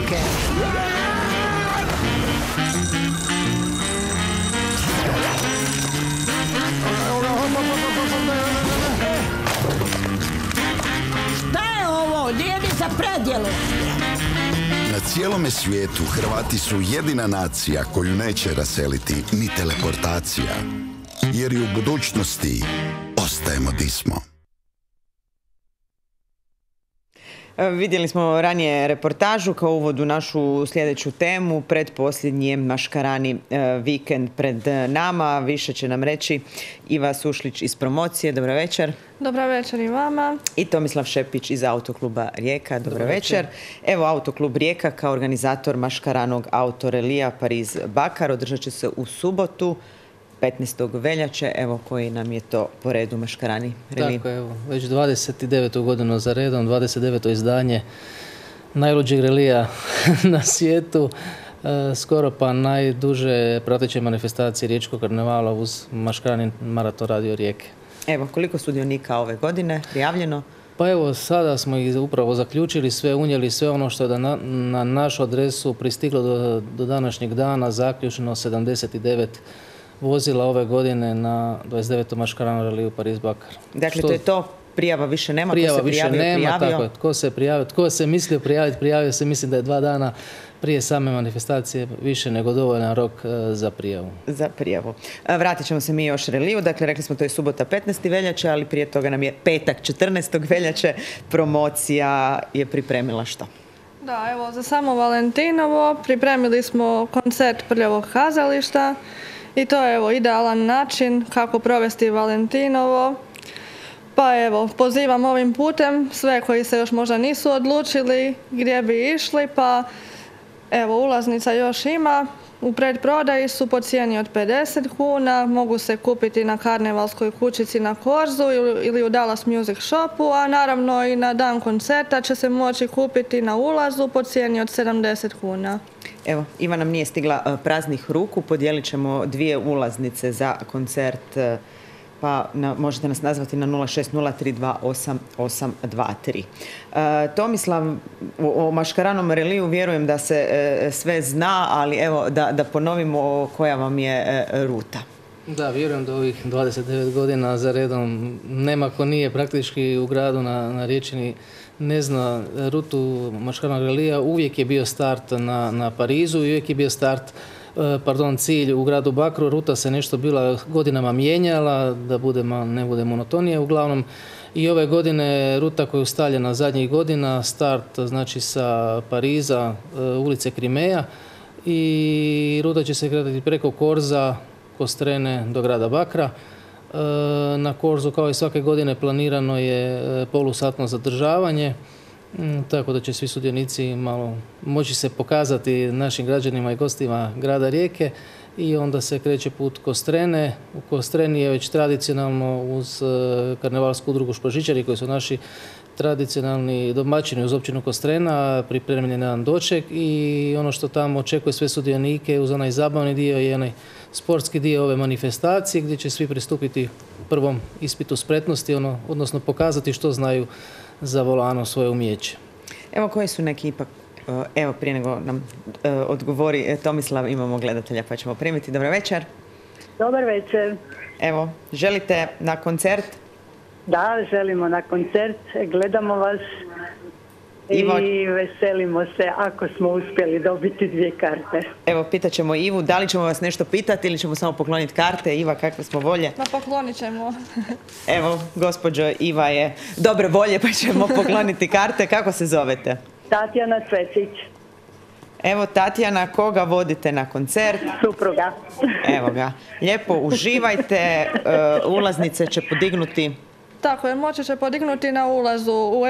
Rijeke. Šta je ovo? Gdje mi za predjelu? Na cijelome svijetu Hrvati su jedina nacija koju neće raseliti ni teleportacija. Jer i u budućnosti ostajemo di smo. Vidjeli smo ranije reportažu kao uvod u našu sljedeću temu. Predposljednji je Maškarani vikend pred nama. Više će nam reći Iva Sušlić iz promocije. Dobro večer. Dobro večer i vama. I Tomislav Šepić iz Autokluba Rijeka. Dobro večer. Evo, Autoklub Rijeka kao organizator Maškaranog autorelija Pariz-Bakar održat će se u subotu 15. veljače. Evo, koji nam je to po redu Maškarani relij? Tako, evo, već 29. godinu za redom, 29. izdanje najluđeg relija na svijetu, skoro pa najduže prateće manifestacije Riječkog karnevala uz Maškarani maraton radio Rijeke. Evo, koliko sudionika ove godine prijavljeno? Pa evo, sada smo ih upravo zaključili, sve unijeli, sve ono što je na našu adresu pristiglo do današnjeg dana, zaključeno 79 vozila ove godine na 29. Maškaranom reliju Pariz-Bakar. Dakle, to je to, prijava više nema, prijava ko se više prijavio, nema, prijavio. tako je, tko se prijavio, tko se mislio prijaviti, prijavio se, mislim da je 2 dana prije same manifestacije više nego dovoljan rok za prijavu. Za prijavu. Vratit ćemo se mi još reliju, dakle rekli smo to je subota 15. veljače, ali prije toga nam je petak 14. veljače, promocija je pripremila što? Da, evo, za samo Valentinovo pripremili smo koncert Prljavog kazališta. I to je evo idealan način kako provesti Valentinovo. Pa evo, pozivam ovim putem sve koji se još možda nisu odlučili gdje bi išli, pa evo ulaznica još ima. U predprodaji su po cijeni od 50 kuna, mogu se kupiti na Karnevalskoj kućici na Korzu ili u Dallas Music Shopu, a naravno i na dan koncerta će se moći kupiti na ulazu po cijeni od 70 kuna. Evo, Iva nam nije stigla praznih ruku, podijelit ćemo 2 ulaznice za koncert, pa možete nas nazvati na 060328823. Tomislav, o Maškaranom reliju vjerujem da se sve zna, ali evo da ponovimo koja vam je ruta. Da, vjerujem da ovih 29 godina za redom nema ko nije praktički u gradu na Riječini ne zna rutu Maškaranog relija. Uvijek je bio start na Parizu i uvijek je bio cilj u gradu Bakru. Ruta se nešto bila godinama mijenjala, da ne bude monotonije. Uglavnom i ove godine ruta koja je ustaljena zadnjih godina, start znači sa Pariza, ulice Krimeja, i ruta će se kretati preko Korza, Kostrene do grada Bakra. Na Korzu kao i svake godine planirano je polusatno zadržavanje, tako da će svi sudionici malo moći se pokazati našim građanima i gostima grada Rijeke, i onda se kreće put Kostrene. U Kostreni je već tradicionalno uz karnevalsku udrugu Špažičari koji su naši tradicionalni domaćini uz općinu Kostrena pripremljen jedan doček, i ono što tamo očekuje sve sudionike uz onaj zabavni dio i onaj sportski dio ove manifestacije gdje će svi pristupiti prvom ispitu spretnosti, odnosno pokazati što znaju za volanom svoje umijeće. Evo koji su neki ipak, evo prije nego nam odgovori Tomislav, imamo gledatelja pa ćemo primiti. Dobar večer. Dobar večer. Evo, želite na koncert? Da, želimo na koncert, gledamo vas i veselimo se ako smo uspjeli dobiti 2 karte. Evo, pitat ćemo Ivu, da li ćemo vas nešto pitati ili ćemo samo pokloniti karte? Iva, kakve smo volje? Ma poklonit ćemo. Evo, gospođo Iva je dobre volje pa ćemo pokloniti karte. Kako se zovete? Tatjana Cvetić. Evo, Tatjana, koga vodite na koncert? Supruga. Evo ga. Lijepo uživajte, ulaznice će podignuti. Tako je, moći će podignuti na ulazu u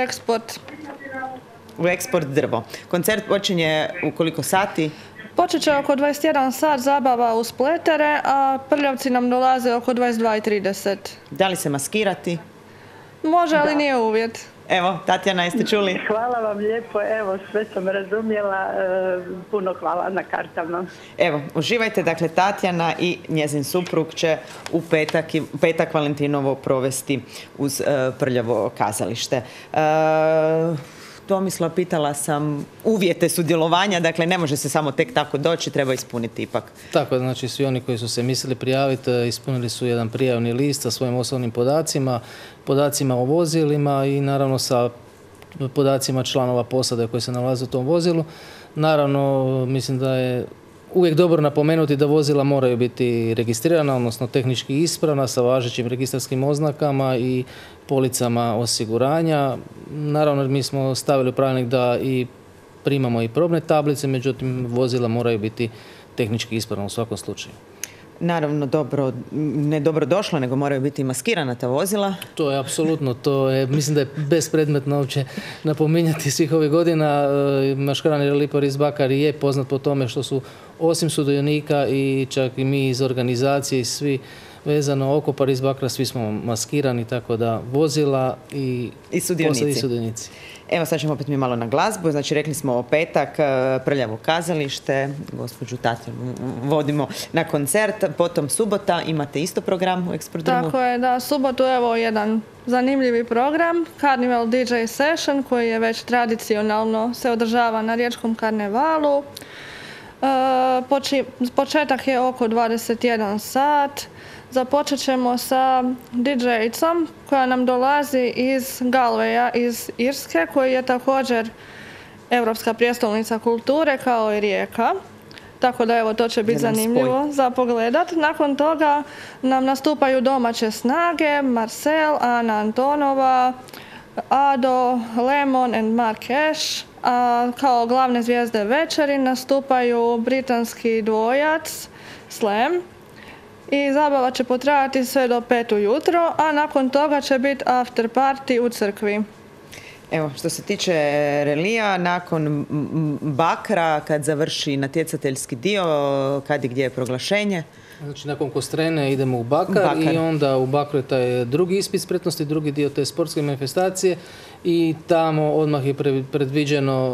Eksport drvo. Koncert počinje u koliko sati? Počet će oko 21 sat, zabava uz pletere, a prljavci nam dolaze oko 22:30. Da li se maskirati? Može, ali nije uvjet. Evo, Tatjana, jeste čuli? Hvala vam lijepo, evo, sve sam razumjela, puno hvala na kartama. Evo, uživajte, dakle, Tatjana i njezin suprug će u petak Valentinovo provesti uz Prljavo kazalište. Tomislav, pitala sam uvjete sudjelovanja, dakle ne može se samo tek tako doći, treba ispuniti ipak. Tako, znači svi oni koji su se mislili prijaviti ispunili su jedan prijavni list sa svojim osobnim podacima o vozilima i naravno sa podacima članova posade koji se nalaze u tom vozilu. Naravno, mislim da je uvijek dobro napomenuti da vozila moraju biti registrirana, odnosno tehnički ispravna sa važećim registarskim oznakama i policama osiguranja. Naravno, mi smo stavili u pravilnik da i primamo i probne tablice, međutim, vozila moraju biti tehnički ispravna u svakom slučaju. Naravno, ne dobro došla, nego moraju biti maskirana ta vozila. To je apsolutno, mislim da je bespredmetno uopće napominjati svih ovih godina. Maškarani reli Pariz-Bakar je poznat po tome što su osim sudionika i čak i mi iz organizacije i svi vezano oko Pariz-Bakra, svi smo maskirani, tako da vozila i sudionici. Evo sad ćemo opet mi malo na glazbu. Znači rekli smo o petak, Prljavo kazalište, gospođu Tatjanu vodimo na koncert, potom subota, imate isto program u Eksprodromu? Tako je, da, subotu evo jedan zanimljivi program, Carnival DJ Session, koji je već tradicionalno se održava na Riječkom karnevalu. Početak je oko 21 sat. Započet ćemo sa DJ-icom koja nam dolazi iz Galveja, iz Irske, koji je također Europska prijestolnica kulture kao i Rijeka. Tako da evo, to će biti zanimljivo za pogledat. Nakon toga nam nastupaju domaće snage, Marcel, Ana Antonova, Ado, Lemon and Mark Cash. A kao glavne zvijezde večeri nastupaju britanski dvojac Slam. I zabava će potrajati sve do 5 ujutro, a nakon toga će biti after party u crkvi. Evo, što se tiče relija, nakon Bakra, kad završi natjecateljski dio, kad i gdje je proglašenje? Znači, nakon Kostrene idemo u Bakar i onda u Bakru je taj drugi ispit spretnosti, drugi dio te sportske manifestacije i tamo odmah je predviđeno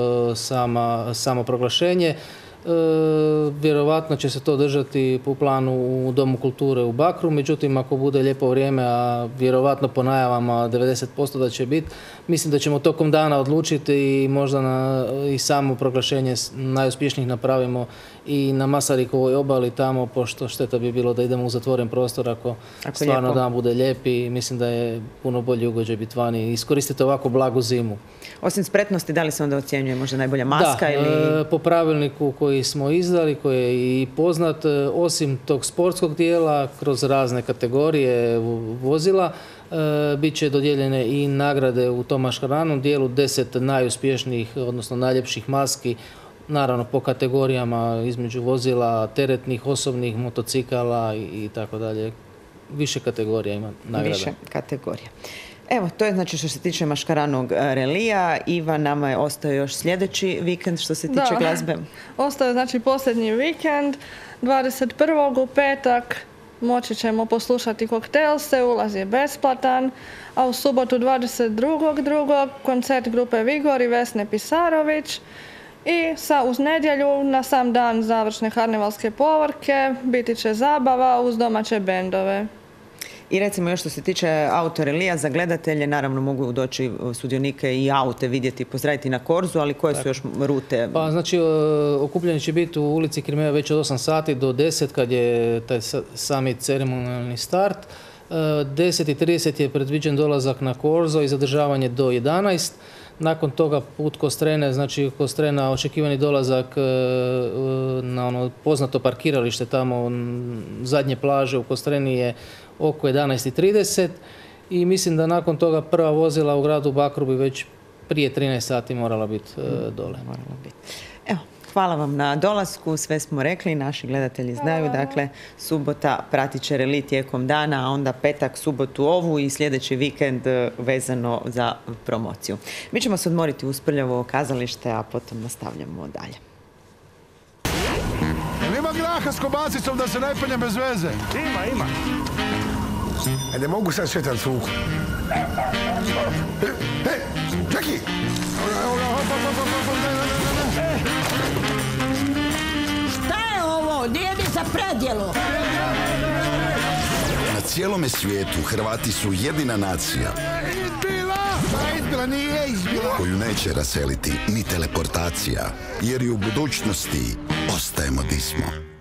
samo proglašenje. Vjerovatno će se to držati po planu u Domu kulture u Bakru, međutim ako bude lijepo vrijeme, a vjerovatno po najavama 90% da će biti, mislim da ćemo tokom dana odlučiti i možda i samo proglašenje najuspješnijih napravimo i na Masarikovoj obali tamo, pošto šteta bi bilo da idemo u zatvoren prostor ako stvarno lijepo. Dan bude lijep i mislim da je puno bolji ugođaj biti vani i iskoristiti ovako blagu zimu. Osim spretnosti, da li se onda ocjenjuje možda najbolja maska? Da, po pravilniku koji smo izdali, koji je i poznat, osim tog sportskog dijela, kroz razne kategorije vozila, bit će dodijeljene i nagrade u tom maškaranom dijelu, 10 najuspješnijih, odnosno najljepših maski, naravno po kategorijama između vozila, teretnih, osobnih, motocikala i tako dalje. Više kategorija ima nagrada. Više kategorija. Evo, to je znači što se tiče maškaranog relija. Iva, nama je ostao još sljedeći vikend što se tiče glazbe. Ostao je znači posljednji vikend, 21. u petak. Moći ćemo poslušati Koktelse, ulaz je besplatan, a u subotu 22.2. koncert grupe Vigor i Vesne Pisarović. I uz nedjelju, na sam dan završne karnevalske povorke, biti će zabava uz domaće bendove. I recimo još što se tiče autorelija, za gledatelje naravno mogu doći sudionike i aute vidjeti, pozdraviti na Korzu, ali koje su još rute? Pa znači, okupljanje će biti u ulici Krimeja već od 8 sati do 10 kad je taj sami ceremonijalni start. 10:30 je predviđen dolazak na Korzo i zadržavanje do 11. Nakon toga put Kostrene, znači Kostrena očekivani dolazak na ono poznato parkiralište tamo zadnje plaže u Kostreni je oko 11:30 i mislim da nakon toga prva vozila u gradu Bakru bi već prije 13 sati morala biti dole. Evo, hvala vam na dolasku, sve smo rekli, naši gledatelji znaju, dakle subota pratit će reli tijekom dana, a onda petak, subotu ovu i sljedeći vikend vezano za promociju. Mi ćemo se odmoriti uz Prljavo kazalište, a potom nastavljamo dalje. Ima graha s kobasicom da se ne penjem bez veze? Ima. Ne mogu sad šetat suhu. Hej, čeki! Šta je ovo? Nije mi za predjelu. Na cijelome svijetu Hrvati su jedina nacija izbila, nije izbila. Koju neće raseliti ni teleportacija, jer i u budućnosti ostajemo di smo.